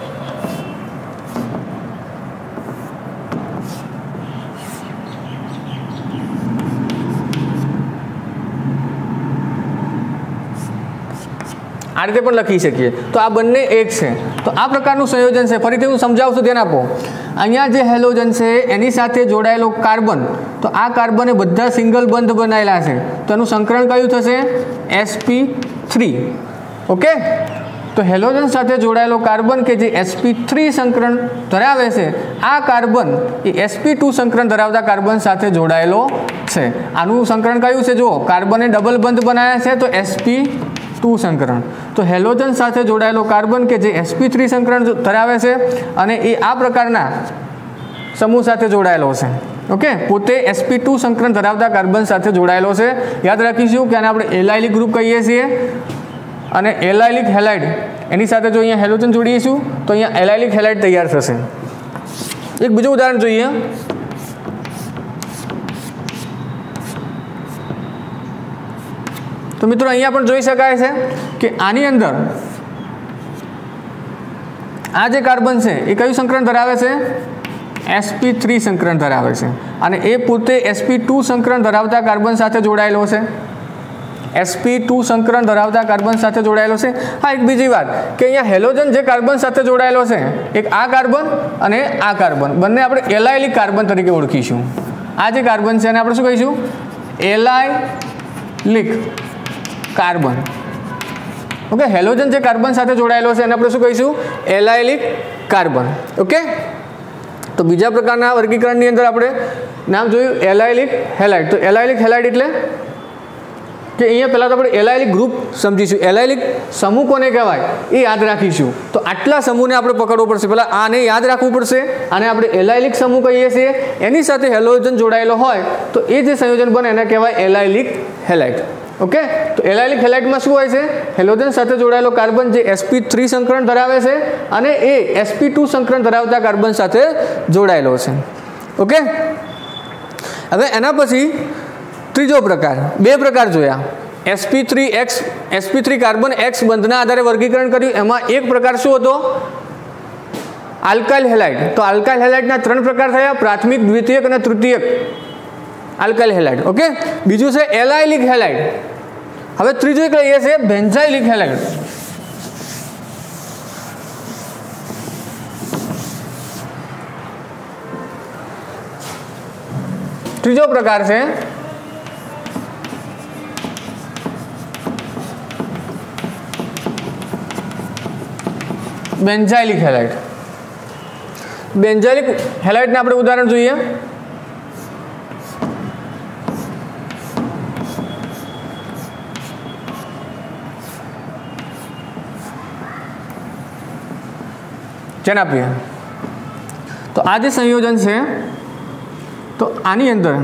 આ રીતે પણ લખી શકીએ. તો આ બંને એક છે. તો આ પ્રકારનું સંયોજન છે. ફરીથી હું સમજાવું છું, ધ્યાન આપો. અહીંયા જે હેલોજન છે એની સાથે જોડાયેલો કાર્બન, તો આ કાર્બન એ બધા સિંગલ બંધ બનાવેલા છે. તો એનું સંકરણ કયું થશે? S P three. ઓકે, તો હેલોજન સાથે જોડાયેલો કાર્બન કે જે એસ પી થ્રી સંકરણ ધરાવે છે, આ કાર્બન એ એસ પી ટુ સંકરણ ધરાવતા કાર્બન સાથે જોડાયેલો છે. આનું સંકરણ કયું છે? જુઓ, કાર્બને ડબલ બંધ બનાવ્યા છે તો એસ પી ટુ સંકરણ. તો હેલોજન સાથે જોડાયેલો કાર્બન કે જે એસ પી થ્રી સંકરણ ધરાવે છે અને એ આ પ્રકારના સમૂહ સાથે જોડાયેલો છે. ઓકે, પોતે એસ પી ટુ સંકરણ ધરાવતા કાર્બન સાથે જોડાયેલો છે. યાદ રાખીશું કે આને આપણે એલાઇલિક ગ્રુપ કહીએ છીએ. અને એલાઇલિક હેલાઇડ એની સાથે જો અહીંયા હેલોજન જોડીશું તો અહીંયા એલાઇલિક હેલાઇડ તૈયાર થશે. એક બીજું ઉદાહરણ જોઈએ. તો મિત્રો અહીંયા પણ જોઈ શકાય છે કે આની અંદર આ જે કાર્બન છે એ કયું સંકરણ ધરાવે છે? એસ પી થ્રી સંકરણ ધરાવે છે. અને એ પોતે એસ પી ટુ સંકરણ ધરાવતા કાર્બન સાથે જોડાયેલો છે. એસ પી ટુ સંકરણ ધરાવતા કાર્બન સાથે જોડાયેલો છે. હા, એક બીજી વાત કે અહીંયા હેલોજન જે કાર્બન સાથે જોડાયેલો છે, એક આ કાર્બન અને આ કાર્બન બંને આપણે એલાઇલિક કાર્બન તરીકે ઓળખીશું. આ જે કાર્બન છે એને આપણે શું કહીશું? Allylic carbon. ઓકે, હેલોજન જે કાર્બન સાથે જોડાયેલો છે એને આપણે શું કહીશું? એલાયલિક કાર્બન. ઓકે, તો બીજા પ્રકારના વર્ગીકરણની અંદર આપણે નામ જોયું એલાયલિક હેલાઇડ. તો એલાયલિક હેલાઇડ એટલે કે અહીંયા પહેલાં તો આપણે એલાયલિક ગ્રુપ સમજીશું. એલાયલિક સમૂહ કોને કહેવાય એ યાદ રાખીશું. તો આટલા સમૂહને આપણે પકડવો પડશે. પહેલાં આને યાદ રાખવું પડશે. આને આપણે એલાયલિક સમૂહ કહીએ છીએ. એની સાથે હેલોજન જોડાયેલો હોય તો એ જે સંયોજન બને એને કહેવાય એલાયલિક હેલાઇડ. ઓકે, તો એલાયલિક હેલાઇડમાં શું હોય છે? હેલોજન સાથે જોડાયેલો કાર્બન જે એસપી થ્રી સંકરણ ધરાવે છે અને એ એસપી ટુ સંકરણ ધરાવતા કાર્બન સાથે જોડાયેલો છે. ઓકે, હવે એના પછી ત્રીજો પ્રકાર, બે પ્રકાર જોયા. SP three X SP three carbon X બંધના આધારે વર્ગીકરણ કર્યું. એમાં એક પ્રકાર શું હતો? Alkyl halide. તો આલ્કાઇલ હેલાઇડના ત્રણ પ્રકાર થયા: પ્રાથમિક, દ્વિતીયક અને તૃતીયક આલ્કાઇલ હેલાઇડ. ઓકે, બીજું છે એલાયલિક હેલાઇડ. હવે ત્રીજું એક લઈએ છે બેન્ઝાઇલિક હેલાઇડ. ત્રીજો પ્રકાર છે બેન્ઝાઇલિક હેલાઇડ. બેન્ઝાઇલિક હેલાઇડને આપણે ઉદાહરણ જોઈએ. જેને આપીએ તો આ જે સંયોજન છે તો આની અંદર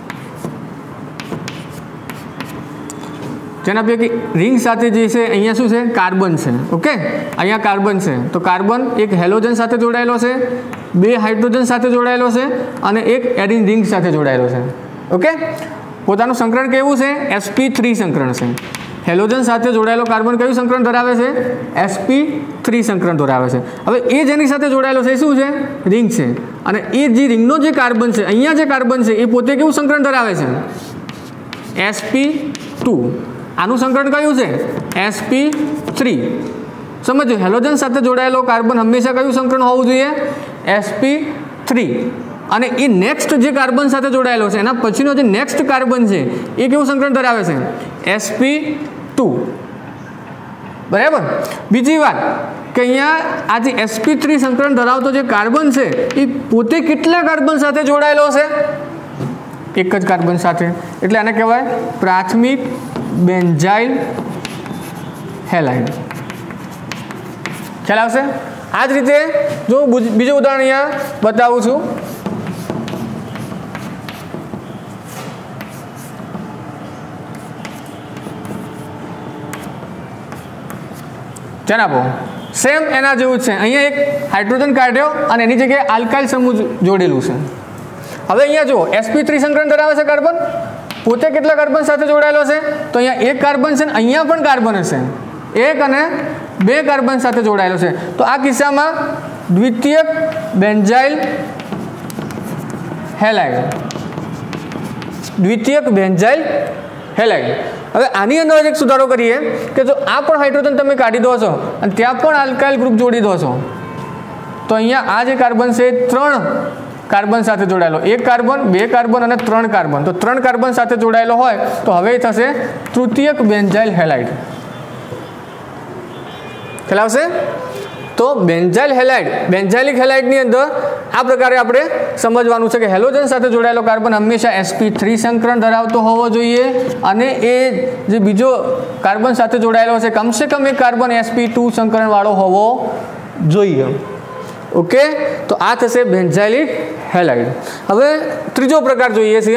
જેને આપીએ કે રિંગ સાથે જે છે અહીંયા શું છે? કાર્બન છે. ઓકે, અહીંયા કાર્બન છે. તો કાર્બન એક હેલોજન સાથે જોડાયેલો છે, બે હાઇડ્રોજન સાથે જોડાયેલો છે અને એક એરિન રિંગ સાથે જોડાયેલો છે. ઓકે, પોતાનું સંકરણ કેવું છે? એસપી થ્રી સંકરણ છે. હેલોજન સાથે જોડાયેલો કાર્બન કયું સંકરણ ધરાવે છે? એસપી થ્રી સંકરણ ધરાવે છે. હવે એ જેની સાથે જોડાયેલો છે એ શું છે? રિંગ છે. અને એ જે રિંગનો જે કાર્બન છે, અહીંયા જે કાર્બન છે એ પોતે કેવું સંકરણ ધરાવે છે? SP two. આનું સંકરણ કયું છે? SP three. સમજો, હેલોજન સાથે જોડાયેલો કાર્બન હંમેશા કયું સંકરણ હોવું જોઈએ? SP three. અને એ નેક્સ્ટ જે કાર્બન સાથે જોડાયેલો છે એના પછીનો જે નેક્સ્ટ કાર્બન છે એ કેવું સંકરણ ધરાવે છે? SP two. બરાબર. બીજી વાત કે અહીંયા આ જે એસપી થ્રી સંકરણ ધરાવતો જે કાર્બન છે એ પોતે કેટલા કાર્બન સાથે જોડાયેલો છે? એક જ કાર્બન સાથે. એટલે આને કહેવાય પ્રાથમિક બેન્ઝાઇલ હેલાઇડ. ખ્યાલ આવશે? આ જ રીતે જો બીજું ઉદાહરણ અહીંયા બતાવું છું. જણાવો, સેમ એના જેવું જ છે. અહીંયા એક હાઇડ્રોજન કાઢ્યો અને એની જગ્યાએ આલ્કાઇલ સમૂહ જોડેલું છે. હવે અહીંયા જુઓ, એસપી થ્રી સંકરણ ધરાવે છે કાર્બન, પોતે કેટલા કાર્બન સાથે જોડાયેલો છે? તો અહીંયા એક કાર્બન છે ને અહીંયા પણ કાર્બન હશે. એક અને બે કાર્બન સાથે જોડાયેલો છે. તો આ કિસ્સામાં દ્વિતીયક બેન્ઝાઇલ હેલાઇડ. દ્વિતીયક બેન્ઝાઇલ હેલાઇડ. હવે આની અંદર એક સુધારો કરીએ કે જો આ પણ હાઇડ્રોજન તમે કાઢી દો છો અને ત્યાં પણ આલ્કાઇલ ગ્રુપ જોડી દો છો તો અહીંયા આ જે કાર્બન છે ત્રણ કાર્બન સાથે જોડાયેલો, એક કાર્બન, બે કાર્બન અને ત્રણ કાર્બન. તો ત્રણ કાર્બન સાથે જોડાયેલો હોય તો હવે થશે તૃતીયક બેન્ઝાઇલ હેલાઇડ. ખ્યાલ આવશે? તો બેન્ઝાઇલ હેલાઇડ, બેન્ઝાઇલિક હેલાઇડની અંદર આ પ્રકારે આપણે સમજવાનું છે કે હેલોજન સાથે જોડાયેલો કાર્બન હંમેશા એસપી થ્રી સંકરણ ધરાવતો હોવો જોઈએ અને એ જે બીજો કાર્બન સાથે જોડાયેલો છે કમસે કમ એક કાર્બન એસપી ટુ સંકરણવાળો હોવો જોઈએ. ઓકે, તો આ થશે બેન્ઝાઇલિક હેલાઇડ. હવે ત્રીજો પ્રકાર જોઈએ છીએ.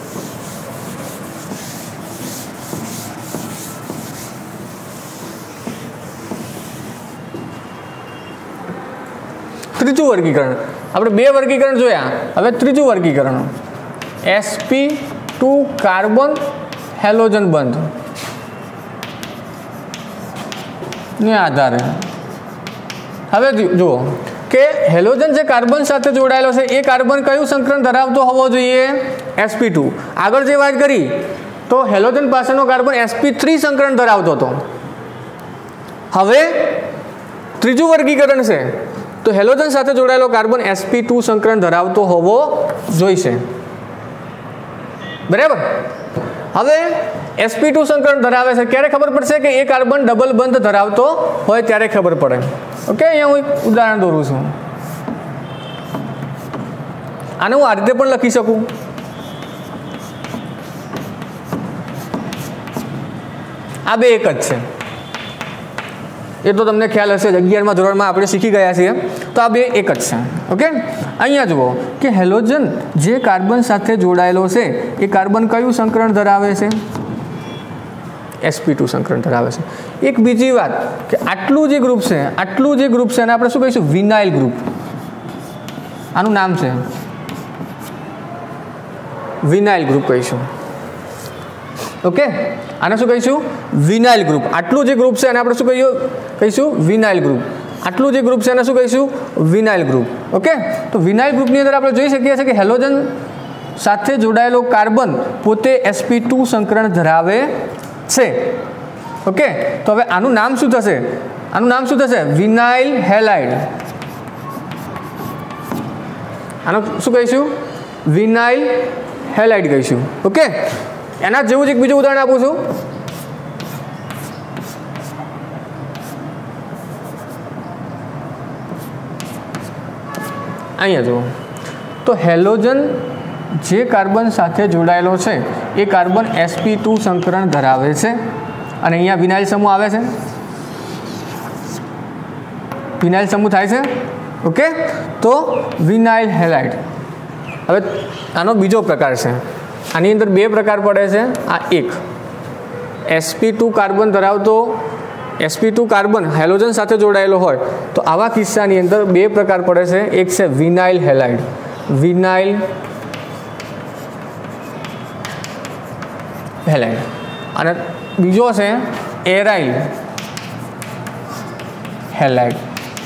ત્રીજું વર્ગીકરણ. આપણે બે વર્ગીકરણ જોયા, હવે ત્રીજું વર્ગીકરણ એસપી ટુ કાર્બન હેલોજન બંધ ને આધારે. હવે જુઓ કે હેલોજન જે કાર્બન સાથે જોડાયેલો છે એ કાર્બન કયું સંકરણ ધરાવતો હોવો જોઈએ? SP two. આગળ જે વાત કરી તો હેલોજન પાસેનો કાર્બન એસપી થ્રી સંકરણ ધરાવતો હતો. હવે ત્રીજું વર્ગીકરણ છે તો હેલોજન સાથે જોડાયેલો કાર્બન એસપી ટુ સંકરણ ધરાવતો હોવો જોઈશે. બરાબર. હવે એસપી ટુ સંકરણ ધરાવે છે ક્યારે ખબર પડશે કે એ કાર્બન ડબલ બંધ ધરાવતો હોય ત્યારે ખબર પડે. ઓકે, અહીંયા હું એક ઉદાહરણ દોરું છું. આને હું આ રીતે પણ લખી શકું. આ બે એક જ છે, એ તો તમને ખ્યાલ હશે, અગિયારમાં ધોરણમાં આપણે શીખી ગયા છીએ. તો આ બે એક જ છે. ઓકે, અહીંયા જુઓ કે હેલોજન જે કાર્બન સાથે જોડાયેલો છે એ કાર્બન કયું સંકરણ ધરાવે છે? એસપી ટુ સંકરણ ધરાવે છે. એક બીજી વાત કે આટલું જે ગ્રુપ છે, આટલું જે ગ્રુપ છે એને આપણે શું કહીશું? Vinyl group. આનું નામ છે વિનાઇલ ગ્રુપ કહીશું. ઓકે, આને શું કહીશું? Vinyl group. આટલું જે ગ્રુપ છે એને આપણે શું કહીશું? કહીશું વિનાઇલ ગ્રુપ. આટલું જે ગ્રુપ છે એને શું કહીશું? Vinyl group. ઓકે, તો વિનાઇલ ગ્રુપની અંદર આપણે જોઈ શકીએ છીએ કે હેલોજન સાથે જોડાયેલો કાર્બન પોતે એસપી ટુ સંકરણ ધરાવે છે. ઓકે, તો હવે આનું નામ શું થશે? આનું નામ શું થશે? Vinyl halide. આનું શું કહીશું? વિનાઇલ હેલાઇડ કહીશું. ઓકે, એના જેવું જ એક બીજું ઉદાહરણ આપું છું. અહીંયા જુઓ તો હેલોજન જે કાર્બન સાથે જોડાયેલો છે એ કાર્બન એસપી ટુ સંકરણ ધરાવે છે અને અહીંયા વિનાઇલ સમૂહ આવે છે. વિનાઇલ સમૂહ થાય છે. ઓકે, તો વિનાઇલ હેલાઇડ. હવે આનો બીજો પ્રકાર છે. આની અંદર બે પ્રકાર પડે છે. આ એક એસપી ટુ કાર્બન ધરાવતો એસપી ટુ કાર્બન હેલોજન સાથે જોડાયેલો હોય તો આવા કિસ્સાની અંદર બે પ્રકાર પડે છે. એક છે વિનાઇલ હેલાઇડ, વિનાઇલ હેલાઇડ, અને બીજો છે aryl halide,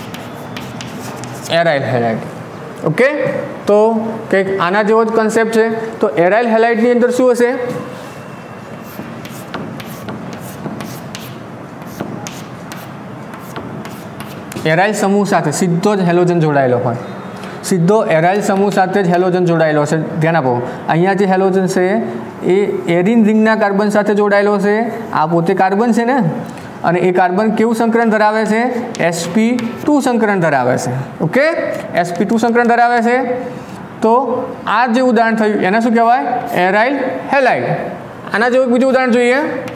aryl halide. Okay, તો કંઈક આના જેવો જ કન્સેપ્ટ છે. તો એરાઇલ હેલાઇડની અંદર શું હશે? એરાઇલ સમૂહ સાથે સીધો જ હેલોજન જોડાયેલો હોય. સીધો એરાઇલ સમૂહ સાથે જ હેલોજન જોડાયેલો છે. ધ્યાન આપો, અહીંયા જે હેલોજન છે એ એરિન રિંગના કાર્બન સાથે જોડાયેલો છે. આ પોતે કાર્બન છે ને, અને એ કાર્બન કેવું સંકરણ ધરાવે છે? એસપી ટુ સંકરણ ધરાવે છે. ઓકે, એસપી ટુ સંકરણ ધરાવે છે. તો આ જે ઉદાહરણ થયું એને શું કહેવાય? Aryl halide. આના જેવું બીજું ઉદાહરણ જોઈએ.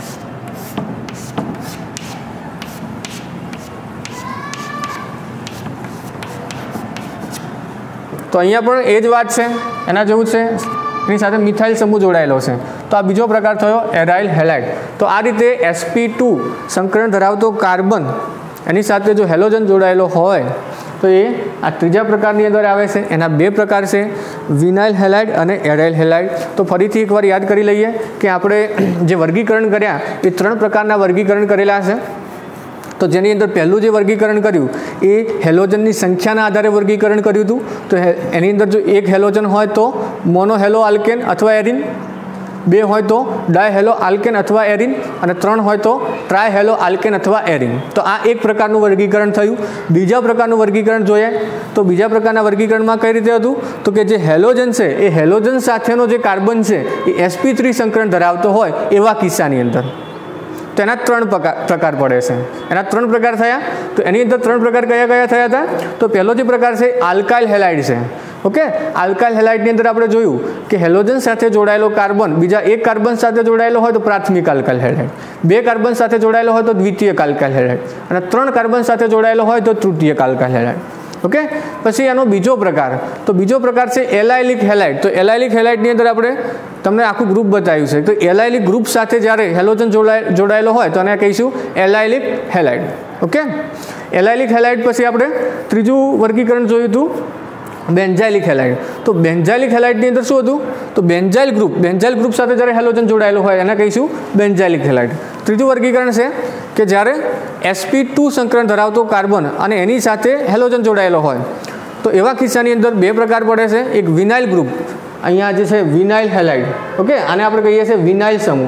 તો અહીંયા પણ એ જ વાત છે, એના જેવું છે. એની સાથે મિથાઇલ સમૂહ જોડાયેલો છે. તો આ બીજો પ્રકાર થયો એરાઇલ હેલાઇડ. તો આ રીતે એસપી ટુ સંકરણ ધરાવતો કાર્બન એની સાથે જો હેલોજન જોડાયેલો હોય તો એ આ ત્રીજા પ્રકારની અંદર આવે છે. એના બે પ્રકાર છે, વિનાઇલ હેલાઇડ અને એરાઇલ હેલાઇડ. તો ફરીથી એકવાર યાદ કરી લઈએ કે આપણે જે વર્ગીકરણ કર્યા એ ત્રણ પ્રકારના વર્ગીકરણ કરેલા છે. તો જેની અંદર પહેલું જે વર્ગીકરણ કર્યું એ હેલોજનની સંખ્યાના આધારે વર્ગીકરણ કર્યું હતું. તો એની અંદર જો એક હેલોજન હોય તો મોનો હેલો આલ્કેન અથવા એરિન, બે હોય તો ડાય હેલો આલ્કેન અથવા એરિન, અને ત્રણ હોય તો ટ્રાય હેલો આલ્કેન અથવા એરિન. તો આ એક પ્રકારનું વર્ગીકરણ થયું. બીજા પ્રકારનું વર્ગીકરણ જોઈએ તો બીજા પ્રકારના વર્ગીકરણમાં કઈ રીતે હતું? તો કે જે હેલોજન છે એ હેલોજન સાથેનો જે કાર્બન છે એ એસપી થ્રી સંકરણ ધરાવતો હોય એવા કિસ્સાની અંદર. તો એના ત્રણ પ્રકાર પડે છે. એના ત્રણ પ્રકાર થયા. તો એની અંદર ત્રણ પ્રકાર કયા કયા થયા હતા? તો પહેલો જે પ્રકાર છે આલ્કાઇલ હેલાઇડ છે. ઓકે, આલ્કાઇલ હેલાઇડની અંદર આપણે જોયું કે હેલોજન સાથે જોડાયેલો કાર્બન બીજા એક કાર્બન સાથે જોડાયેલો હોય તો પ્રાથમિક આલ્કાઇલ હેલાઇડ, બે કાર્બન સાથે જોડાયેલો હોય તો દ્વિતીયક આલ્કાઇલ હેલાઇડ, અને ત્રણ કાર્બન સાથે જોડાયેલો હોય તો તૃતીયક આલ્કાઇલ હેલાઇડ. ઓકે, પછી એનો બીજો પ્રકાર, તો બીજો પ્રકાર છે એલાઇલિક હેલાઇડ. તો એલાઇલિક હેલાઇડની અંદર આપણે તમને આખું ગ્રુપ બતાવ્યું છે. તો એલાઇલિક ગ્રુપ સાથે જ્યારે હેલોજન જોડાયેલો હોય તો એને કહીશું allylic halide. Okay, allylic halide પછી આપણે ત્રીજું વર્ગીકરણ જોયું હતું બેન્ઝાઇલિક હેલાઇડ. તો બેન્ઝાઇલિક હેલાઇડની અંદર શું હતું? તો બેન્ઝાઇલ ગ્રુપ બેન્ઝાઇલ ગ્રુપ સાથે જ્યારે હેલોજન જોડાયેલો હોય એને કહીશું બેન્ઝાઇલિક હેલાઇડ. ત્રીજું વર્ગીકરણ છે કે જ્યારે એસપી ટુ સંકરણ ધરાવતો કાર્બન અને એની સાથે હેલોજન જોડાયેલો હોય તો એવા કિસ્સાની અંદર બે પ્રકાર પડે છે. એક વિનાઇલ ગ્રુપ, અહીંયા જે છે વિનાઇલ હેલાઇડ. ઓકે, આને આપણે કહીએ છીએ વિનાઇલ સમૂહ.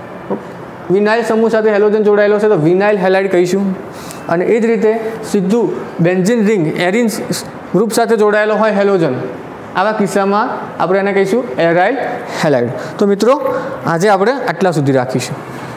વિનાઇલ સમૂહ સાથે હેલોજન જોડાયેલો છે તો વિનાઇલ હેલાઇડ કહીશું. અને એ જ રીતે સીધું બેન્ઝીન રિંગ એરિન ગ્રુપ સાથે જોડાયેલો હોય હેલોજન આવા કિસ્સામાં આપણે એને કહીશું એરાઇલ હેલાઇડ। તો મિત્રો આજે આપણે આટલા સુધી રાખીશું।